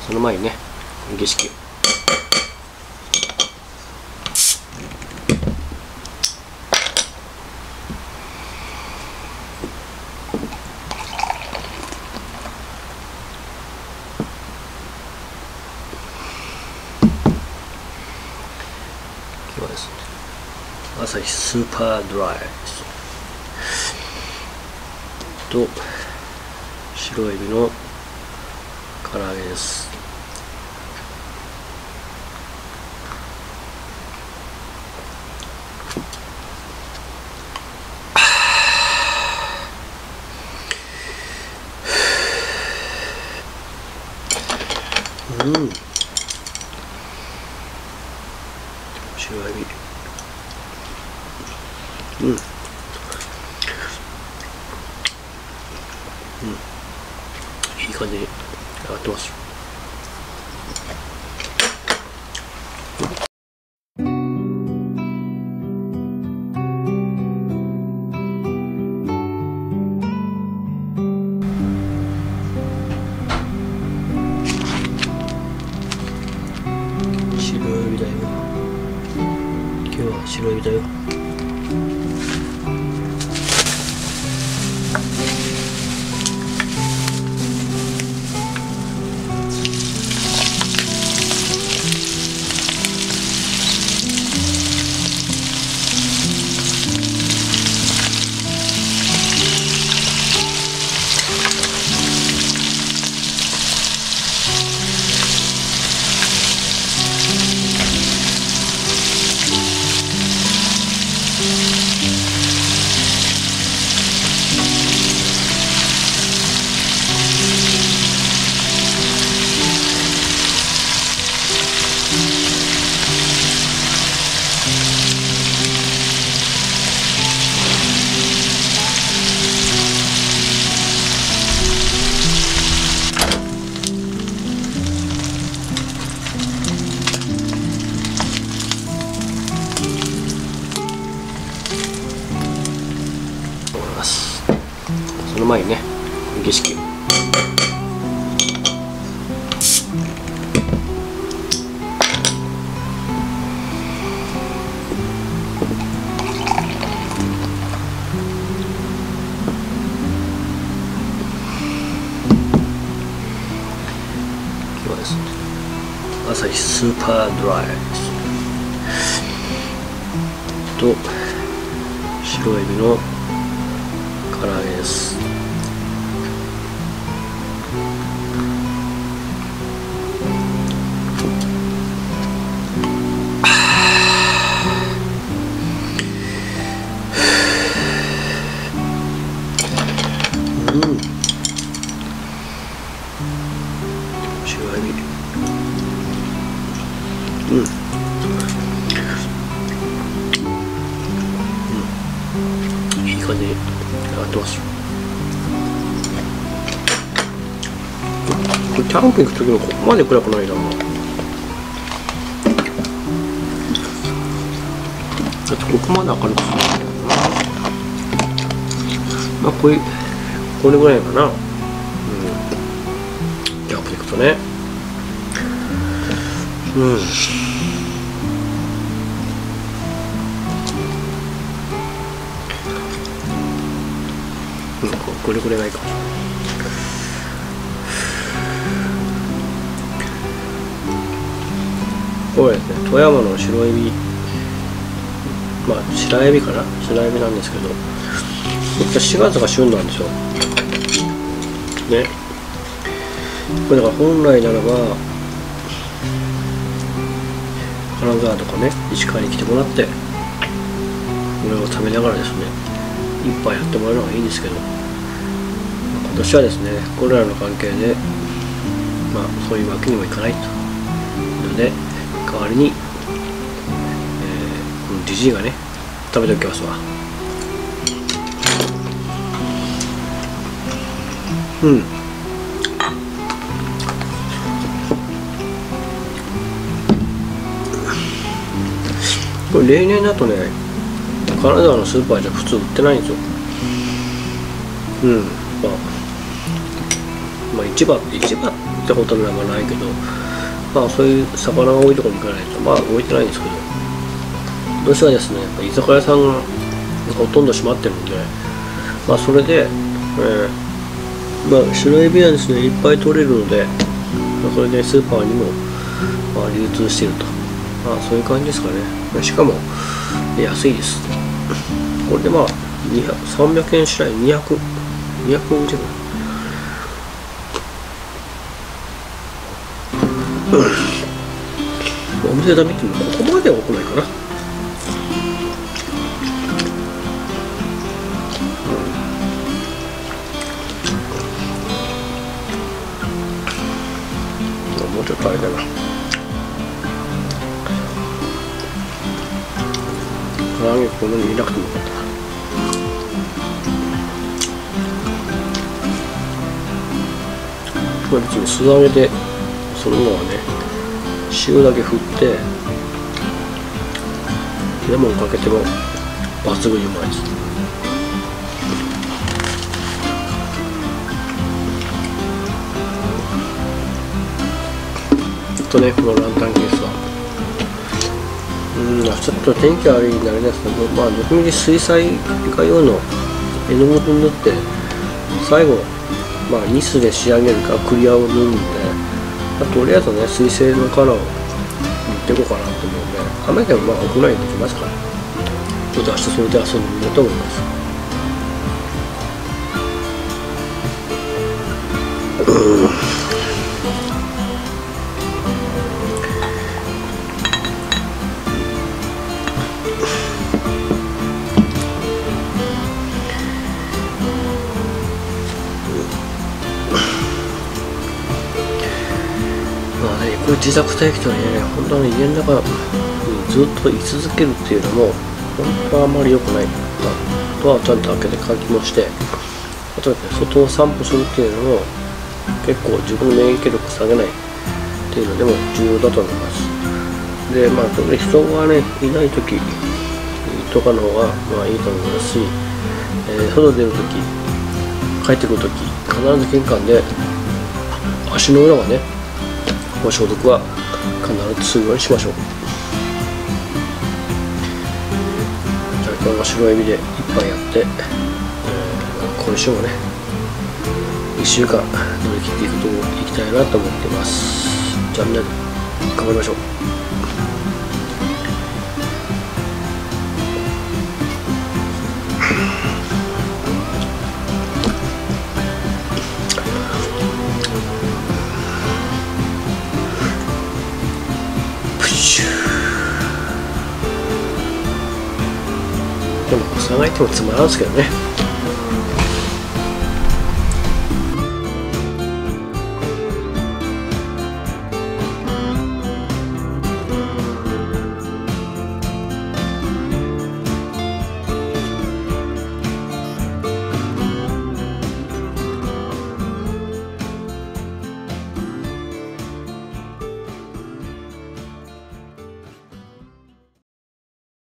その前にね儀式今日はですね朝日スーパードライと白エビの唐揚げです。白エビいい感じに上がってます。白エビだよ。今日は白エビだよ。その前にね儀式今日はですね朝日スーパードライと白エビの唐揚げです。白エビいい感じに上がってます。キャンプ行く時もここまで暗くないな。だってここまで明るくする。まあこれぐらいかな。キャンプ行くとね。これぐらいがいいかも。これですね、富山の白エビ、まあ白エビかな、白エビなんですけど、4月が旬なんですよ。ね。これだから本来ならば金沢とかね、石川に来てもらってこれを食べながらですね、一杯やってもらうのがいいんですけど、今年はですね、コロナの関係でまあそういうわけにもいかないというので、代わりに、このジジイがね食べておきますわ。これ例年だとね、金沢のスーパーじゃ普通売ってないんですよ。まあ市場ってことはないけど、まあそういう魚が多いところに行かないとまあ置いてないんですけど、今年はですねやっぱ居酒屋さんがほとんど閉まってるんで、まあそれで、まあ白エビはですねいっぱい取れるので、まあ、それでスーパーにも、まあ、流通していると、まあそういう感じですかね。しかも安いです。これでまあ300円しない200円ぐらい。お店で見てもここまでは多くないかな。もうちょっとあれだな。唐揚げこんなに入れなくてもよかったな。これ別に素揚げでそのままね塩だけ振ってレモンかけても抜群にうまいです。このランタンケースはちょっと天気悪いんであれですけど、まあどこみち水彩画用の絵の具に塗って最後まあニスで仕上げるかクリアを塗るんで、まあ、とりあえずね水性のカラーを塗っていこうかなと思うんで、雨でもまあ屋内にできますから、ちょっと明日それで遊んでみようと思います。まあね、これ自宅待機とはいえね、本当はね、家の中にずっと居続けるっていうのも、本当はあまり良くない。ドアをちゃんと開けて換気もして、あとね、外を散歩するっていうのも、結構自分の免疫力を下げないっていうのでも重要だと思います。で、まあ、特に人がね、いないときとかの方がまあいいと思いますし、外出るとき、帰ってくるとき、必ず玄関で足の裏はね、消毒は必ずするようにしましょう。じゃあ今日は白エビで一杯やって、今週もね1週間乗り切っていきたいなと思っています。じゃあみんなで頑張りましょう。でも、差がいてもつまらんすけどね。